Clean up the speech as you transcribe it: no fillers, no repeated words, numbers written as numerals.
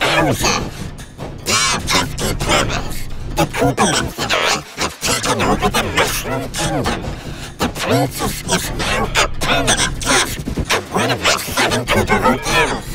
Bowser! Their pesky planners! The Koopalings and I have taken over the Mushroom Kingdom. The princess is now a permanent guest at one of my 7 Koopa hotels.